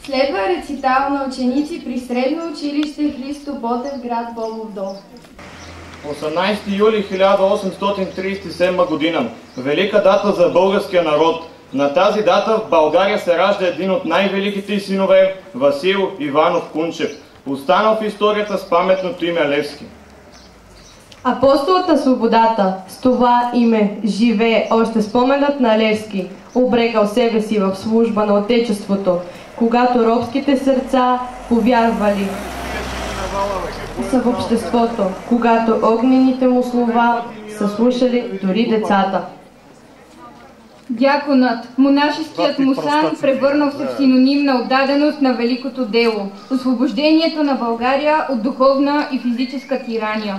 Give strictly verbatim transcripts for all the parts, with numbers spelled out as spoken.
Следва рецитал на ученици при Средно училище Христо Ботев, град Бобов дол. осемнадесети юли хиляда осемстотин тридесет и седма година. Велика дата за българския народ. На тази дата в България се ражда един от най-великите синове, Васил Иванов Кунчев, останал в историята с паметното име Левски. Апостолът на свободата, с това име живее още споменът на Левски, обрекал себе си в служба на Отечеството, когато робските сърца повярвали са в обществото, когато огнените му слова са слушали дори децата. Дяконът, монашеският му сан, превърнал се в синоним на отдаденост на великото дело, освобождението на България от духовна и физическа тирания.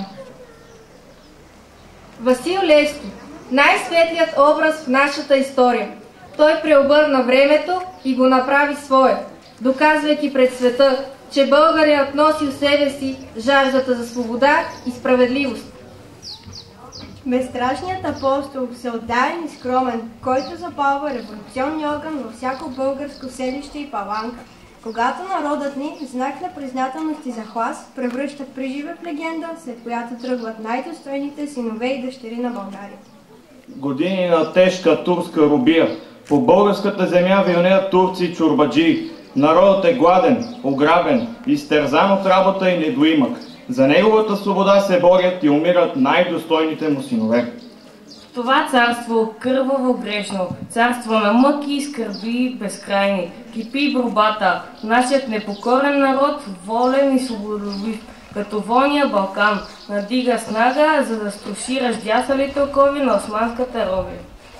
Васил Левски, най-светлият образ в нашата история. Той преобърна времето и го направи свое, доказвайки пред света, че българинът носи в себе си жаждата за свобода и справедливост. Безстрашният апостол, всеотдаен и скромен, който запалва революционния огън във всяко българско селище и паланка. Когато народът ни, в знак на признателност и захлас, превръща приживе в легенда, след която тръгват най-достойните синове и дъщери на България. Години на тежка турска робия. По българската земя вилнеят турци и чорбаджии. Народът е гладен, ограбен, изтерзан от работа и недоимък. За неговата свобода се борят и умират най-достойните му синове. Това царство, кърваво грешно, царство на мъки и скърби безкрайни, кипи борбата, нашият непокорен народ, волен и свободолюбив, като волния Балкан, надига снага, за да струши ръждясалите окови на османската робия.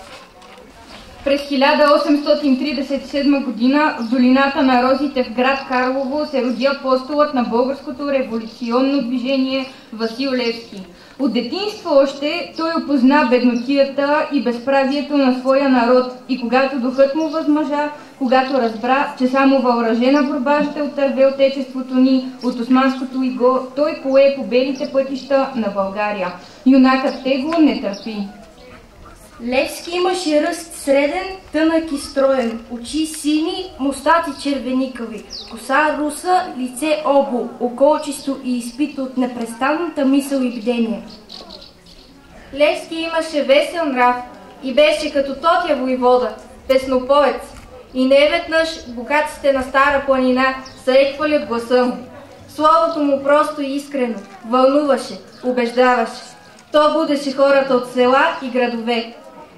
През хиляда осемстотин тридесет и седма година в долината на розите в град Карлово се роди апостолът на българското революционно движение Васил Левски. От детинство още той опозна беднотията и безправието на своя народ и когато духът му възмъжа, когато разбра, че само въоръжена борба ще отърве отечеството ни от османското иго, той пое по белите пътища на България. Юнакът Tego не търпи. Левски имаше ръст среден, тънък и строен, очи сини, мустаци червеникави, коса руса, лице обо, околчисто и изпито от непрестанната мисъл и бдение. Левски имаше весел нрав и беше като Тотя войвода, песнопоец, и неведнъж богатците на Стара планина са еквали от гласа му. Словото му просто и искрено, вълнуваше, убеждаваше. То будеше хората от села и градове.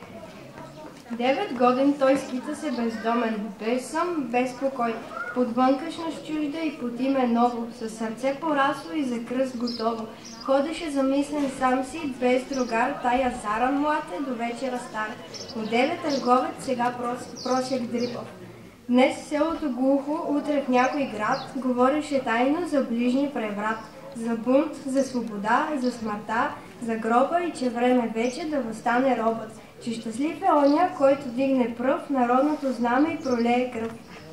Девет годин той скита се бездомен, без сън, без покой, под вънкашност чужда и под име ново, със сърце порасло и за кръст готово. Ходеше замислен сам си, без другар, тая заран млад е до вечера стар. Моделе търговец, сега просяк Дрипов. Днес в селото глухо, утре в някой град, говореше тайно за ближни преврат, за бунт, за свобода, за смъртта, за гроба и че време вече да възстане робът, че щастлив е оня, който дигне пръв народното знаме и пролее кръв.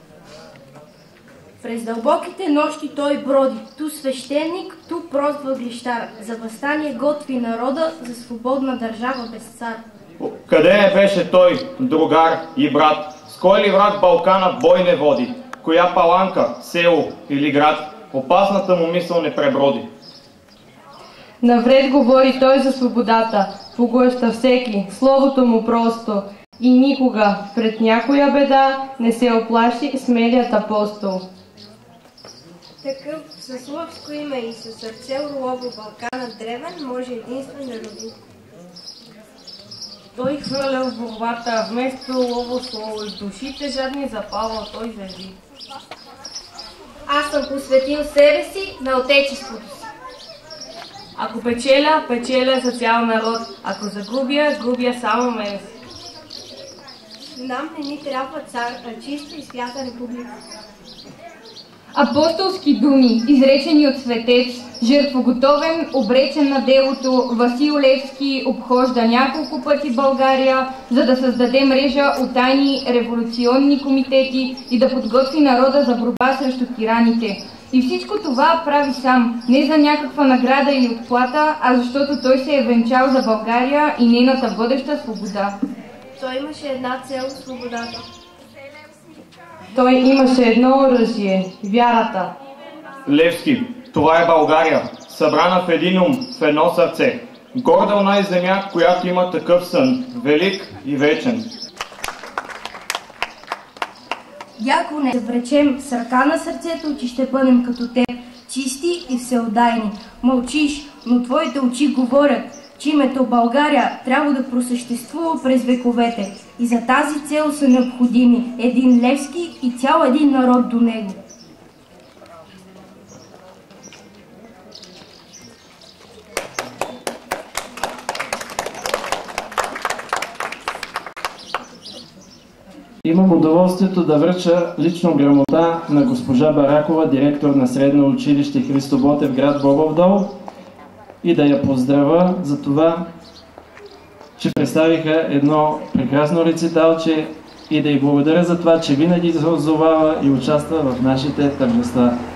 През дълбоките нощи той броди, ту свещеник, ту прост въглищар. За възстание готви народа, за свободна държава без цар. Къде не беше той, другар и брат? С кой ли враг Балкана бой не води? Коя паланка, село или град? Опасната му мисъл не преброди. Навред говори той за свободата, поглъща всеки, словото му просто, и никога пред някоя беда не се оплаши смелият апостол. Такъв със лъвско име и със сърце орлово Балканът древен може единствен да роди. Той хвърля в борбата, вместо лово слово, и душите жадни запалва той звезди. Аз съм посветил себе си на отечеството си. Ако печеля, печеля за цял народ. Ако загубя, губя само мен си. Нам не ни трябва цар, а чиста и свята република. Апостолски думи, изречени от светец, жертвоготовен, обречен на делото, Васил Левски обхожда няколко пъти България, за да създаде мрежа от тайни революционни комитети и да подготви народа за борба срещу тираните. И всичко това прави сам, не за някаква награда или отплата, а защото той се е венчал за България и нейната бъдеща свобода. Той имаше една цел – свободата. Той имаше едно оръжие – вярата. Левски, това е България, събрана в един ум, в едно сърце. Горда оная земя, която има такъв сън, велик и вечен. Дяконе, завречем с ръка на сърцето, че ще бъдем като теб, чисти и всеотдайни. Мълчиш, но твоите очи говорят, че името България трябва да просъществува през вековете. И за тази цел са необходими един Левски и цял един народ до него. Имам удоволствието да връча лично грамота на госпожа Баракова, директор на Средно училище Христо Ботев, град Бобов дол, и да я поздравя за това, че представиха едно прекрасно рециталче, и да й благодаря за това, че винаги се отзовава и участва в нашите тържества.